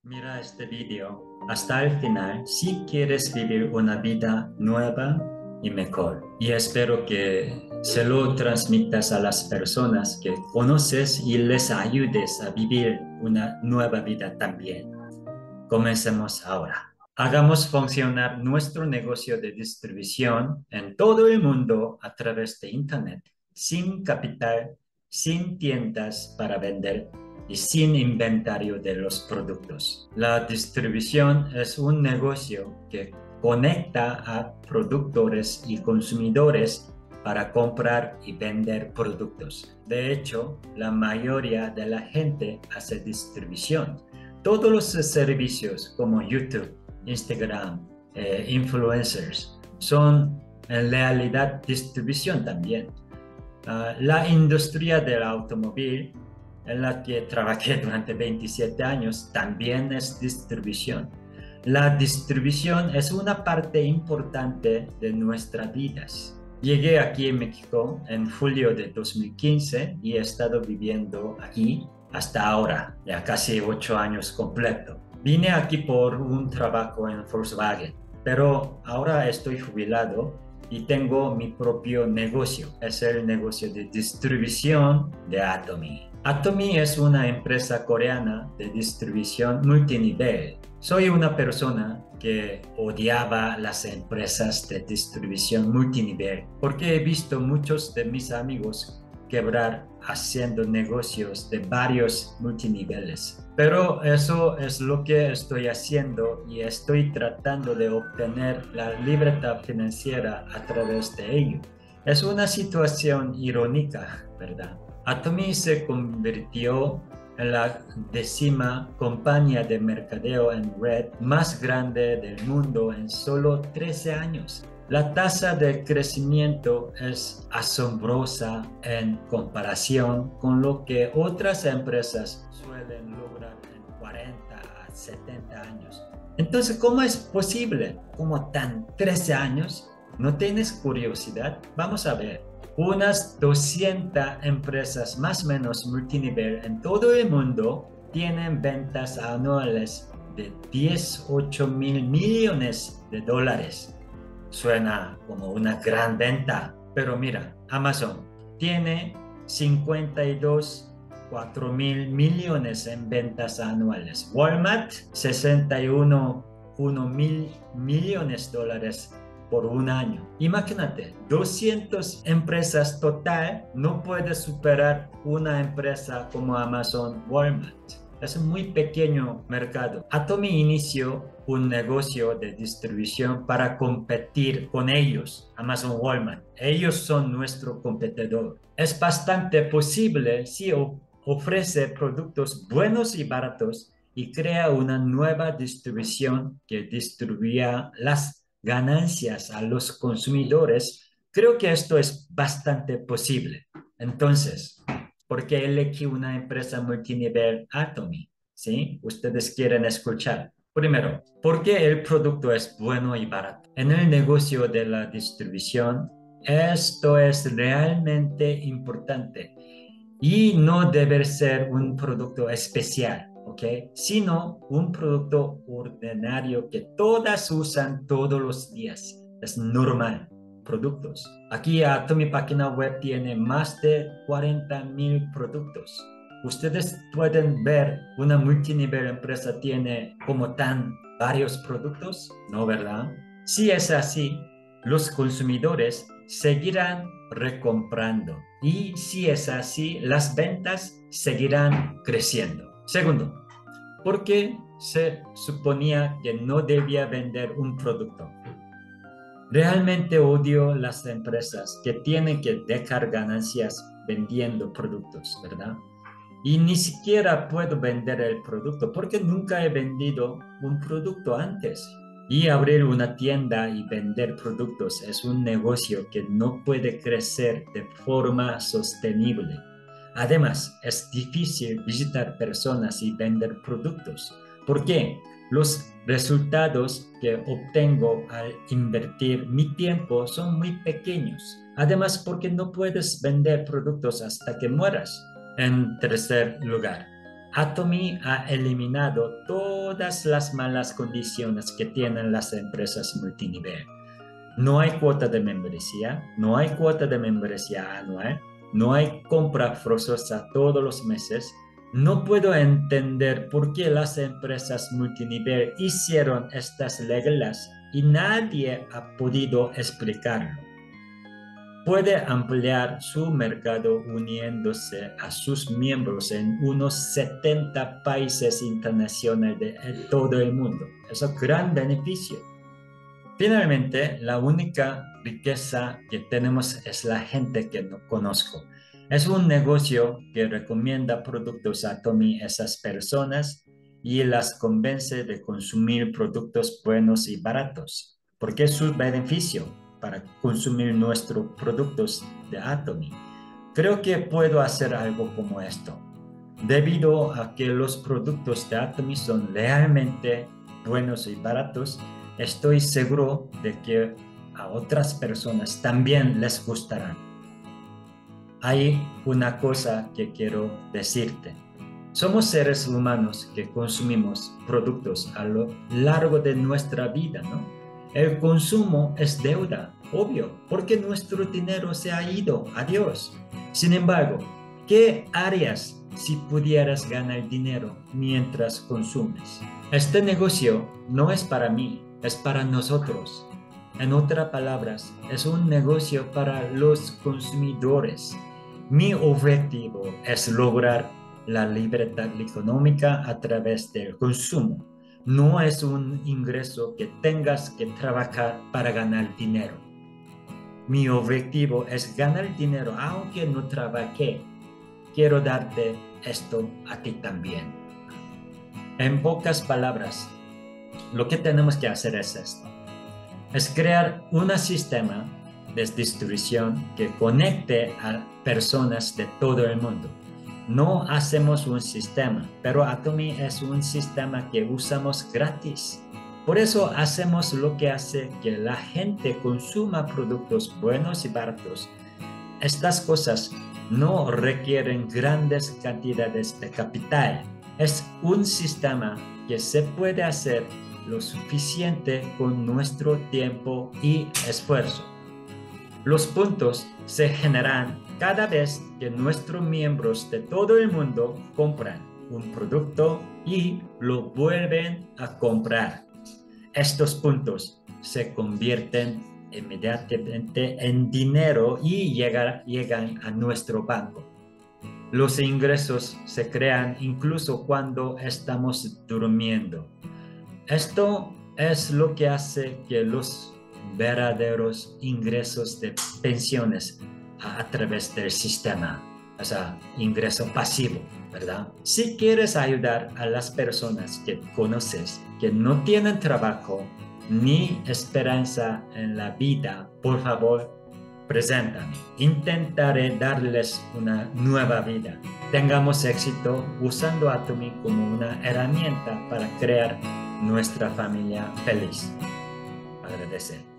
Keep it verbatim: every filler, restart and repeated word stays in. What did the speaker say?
Mira este video hasta el final si quieres vivir una vida nueva y mejor. Y espero que se lo transmitas a las personas que conoces y les ayudes a vivir una nueva vida también. Comencemos ahora. Hagamos funcionar nuestro negocio de distribución en todo el mundo a través de Internet, sin capital, sin tiendas para vender y sin inventario de los productos. La distribución es un negocio que conecta a productores y consumidores para comprar y vender productos. De hecho, la mayoría de la gente hace distribución. Todos los servicios como YouTube, Instagram, eh, influencers son en realidad distribución también. Uh, la industria del automóvil en la que trabajé durante veintisiete años también es distribución. La distribución es una parte importante de nuestras vidas. Llegué aquí en México en julio de dos mil quince y he estado viviendo aquí hasta ahora, ya casi ocho años completo. Vine aquí por un trabajo en Volkswagen, pero ahora estoy jubilado y tengo mi propio negocio. Es el negocio de distribución de Atomy. Atomy es una empresa coreana de distribución multinivel. Soy una persona que odiaba las empresas de distribución multinivel porque he visto muchos de mis amigos quebrar haciendo negocios de varios multiniveles. Pero eso es lo que estoy haciendo y estoy tratando de obtener la libertad financiera a través de ello. Es una situación irónica, ¿verdad? Atomy se convirtió en la décima compañía de mercadeo en red más grande del mundo en solo trece años. La tasa de crecimiento es asombrosa en comparación con lo que otras empresas suelen lograr en cuarenta a setenta años. Entonces, ¿cómo es posible? ¿Cómo tan trece años? ¿No tienes curiosidad? Vamos a ver. Unas doscientas empresas más o menos multinivel en todo el mundo tienen ventas anuales de dieciocho mil millones de dólares. Suena como una gran venta, pero mira, Amazon tiene cincuenta y dos punto cuatro mil millones en ventas anuales. Walmart, sesenta y uno punto uno mil millones de dólares por un año. Imagínate, doscientas empresas total no puede superar una empresa como Amazon, Walmart. Es un muy pequeño mercado. Atomy inició un negocio de distribución para competir con ellos, Amazon, Walmart. Ellos son nuestro competidor. Es bastante posible si ofrece productos buenos y baratos y crea una nueva distribución que distribuya las ganancias a los consumidores. Creo que esto es bastante posible. Entonces, ¿por qué elegí una empresa multinivel Atomy? ¿Sí? Ustedes quieren escuchar. Primero, porque el producto es bueno y barato. En el negocio de la distribución, esto es realmente importante y no debe ser un producto especial, ¿ok? Sino un producto ordinario que todas usan todos los días. Es normal. Productos. Aquí Atomy página web tiene más de cuarenta mil productos. Ustedes pueden ver una multinivel empresa tiene como tan varios productos, ¿no, verdad? Si es así, los consumidores seguirán recomprando y si es así, las ventas seguirán creciendo. Segundo, ¿por qué se suponía que no debía vender un producto? Realmente odio las empresas que tienen que dejar ganancias vendiendo productos, ¿verdad? Y ni siquiera puedo vender el producto porque nunca he vendido un producto antes. Y abrir una tienda y vender productos es un negocio que no puede crecer de forma sostenible. Además, es difícil visitar personas y vender productos. ¿Por qué? Los resultados que obtengo al invertir mi tiempo son muy pequeños. Además, porque no puedes vender productos hasta que mueras. En tercer lugar, Atomy ha eliminado todas las malas condiciones que tienen las empresas multinivel. No hay cuota de membresía, no hay cuota de membresía anual, no hay compra forzosa todos los meses. No puedo entender por qué las empresas multinivel hicieron estas reglas y nadie ha podido explicarlo. Puede ampliar su mercado uniéndose a sus miembros en unos setenta países internacionales de todo el mundo. Es un gran beneficio. Finalmente, la única riqueza que tenemos es la gente que no conozco. Es un negocio que recomienda productos Atomy a esas personas y las convence de consumir productos buenos y baratos, porque es su beneficio para consumir nuestros productos de Atomy. Creo que puedo hacer algo como esto. Debido a que los productos de Atomy son realmente buenos y baratos, estoy seguro de que a otras personas también les gustarán. Hay una cosa que quiero decirte. Somos seres humanos que consumimos productos a lo largo de nuestra vida, ¿no? El consumo es deuda, obvio, porque nuestro dinero se ha ido. Adiós. Sin embargo, ¿qué harías si pudieras ganar dinero mientras consumes? Este negocio no es para mí, es para nosotros. En otras palabras, es un negocio para los consumidores. Mi objetivo es lograr la libertad económica a través del consumo. No es un ingreso que tengas que trabajar para ganar dinero. Mi objetivo es ganar dinero aunque no trabajé. Quiero darte esto a ti también. En pocas palabras, lo que tenemos que hacer es esto. Es crear un sistema de distribución que conecte a personas de todo el mundo. No hacemos un sistema, pero Atomy es un sistema que usamos gratis. Por eso hacemos lo que hace que la gente consuma productos buenos y baratos. Estas cosas no requieren grandes cantidades de capital. Es un sistema que se puede hacer lo suficiente con nuestro tiempo y esfuerzo. Los puntos se generan cada vez que nuestros miembros de todo el mundo compran un producto y lo vuelven a comprar. Estos puntos se convierten inmediatamente en dinero y llegan, llegan a nuestro banco. Los ingresos se crean incluso cuando estamos durmiendo. Esto es lo que hace que los verdaderos ingresos de pensiones a, a través del sistema, o sea, ingreso pasivo, ¿verdad? Si quieres ayudar a las personas que conoces que no tienen trabajo ni esperanza en la vida, por favor, preséntame. Intentaré darles una nueva vida. Tengamos éxito usando Atomy como una herramienta para crear nuestra familia feliz. Agradecer.